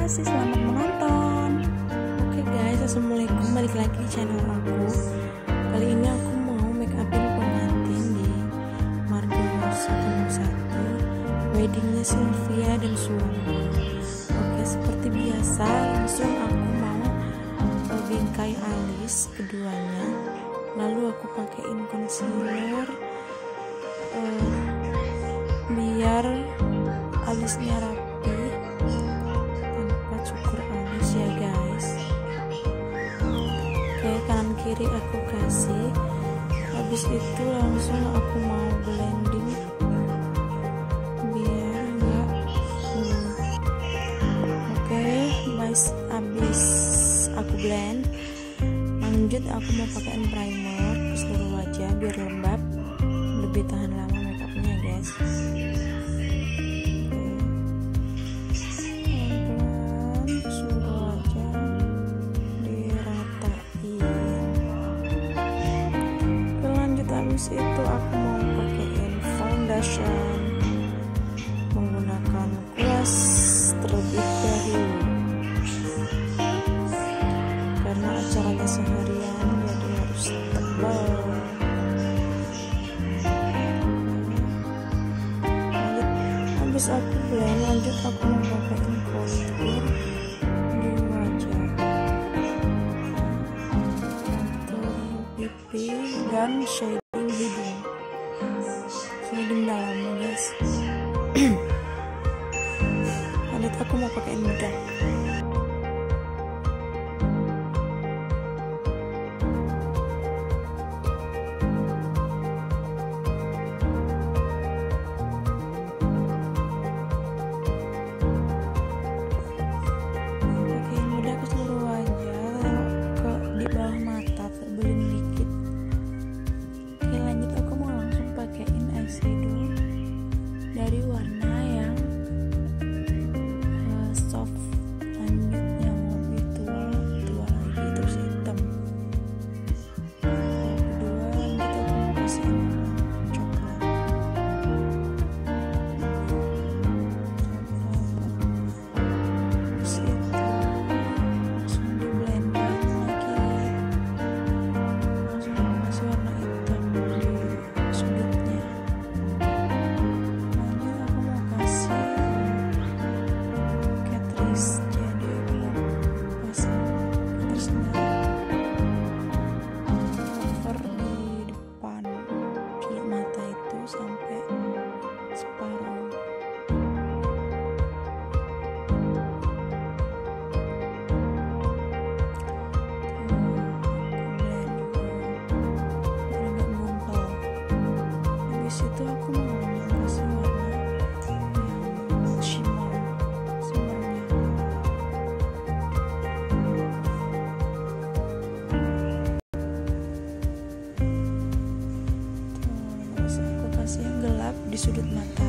kasih, selamat menonton. Oke guys, assalamualaikum, balik lagi di channel aku. Kali ini aku mau make upin pengantin di Margo 101, weddingnya Sylvia dan suami. Oke, seperti biasa langsung aku mau bingkai alis keduanya, lalu aku pakaiin concealer biar alisnya rapi tanpa cukur alis ya guys. Oke, kanan kiri aku kasih, habis itu langsung aku mau blending biar enggak oke guys, habis aku blend lanjut aku mau pakaiin primer ke seluruh wajah biar lembab, lebih tahan lama makeupnya guys. Habis itu aku mau pakaiin foundation menggunakan kuas terlebih dahulu karena acaranya seharian jadi harus tebal. Habis aku blend lanjut aku mau pakaiin contour di wajah, contour pipi dan shading hidung, shading dalamnya guys. Lanjut aku mau pakaiin bedak. Pakaiin bedak ke seluruh wajah, ke di bawah mata terbelin dikit. Oke, lanjut aku mau langsung pakaiin eyeshadow dari warna yang soft, lanjut yang lebih tua lagi terus hitam. Yang kedua lanjut aku mau kasih coklat, terus itu langsung di blender lagi, langsung kasih warna hitam di sudutnya. Lanjut aku mau kasih Catrice, jadi aku mau pasang Catrice-nya cover di depan sudut mata itu sampai separuh. Agak gumpal. Habis itu aku mau kasih warna yang shimmernya. Terus aku kasih yang gelap di sudut mata.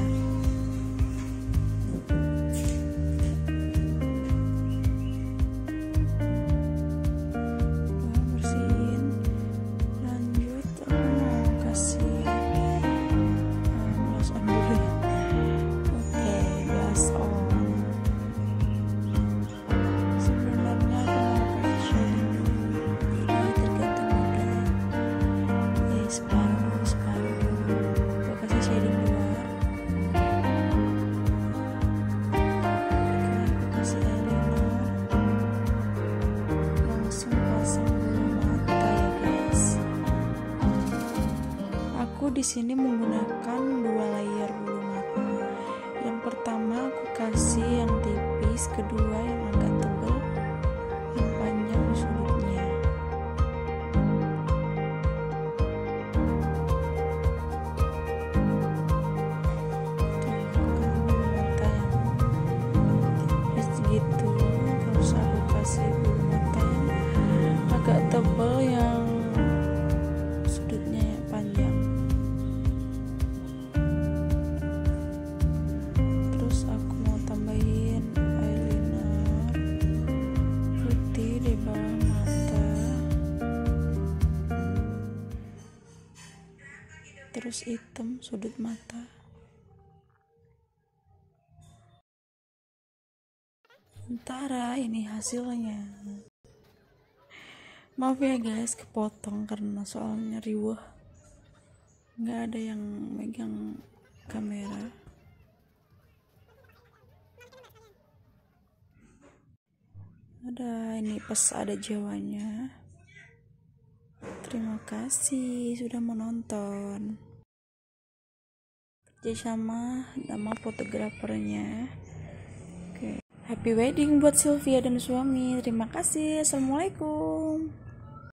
Bersihin. Lanjut aku mau kasih blush on dulu ya. Oke, blush on. Sebenarnya aku mau kasih shading dulu, jadi tergantung moodnya. Separuh dulu. Aku kasih shading luar. Oke, aku kasih eyeliner. Langsung pasang bulu mata ya guys. Aku di sini menggunakan 2 layer bulu mata. Yang pertama aku kasih yang tipis, kedua yang agak tebal, yang panjang di sudutnya. Tuh, kan bulu mata yang tipis gitu, terus aku kasih bulu mata yang agak tebal, yang sudutnya panjang. Terus aku mau tambahin eyeliner putih di bawah mata, terus hitam sudut mata. Sementara ini hasilnya. Maaf ya guys, kepotong karena soalnya riuh, nggak ada yang megang kamera. Ada ini pas ada Jawanya. Terima kasih sudah menonton. Kerjasama nama fotografernya. Oke. Happy wedding buat Sylvia dan suami. Terima kasih. Assalamualaikum.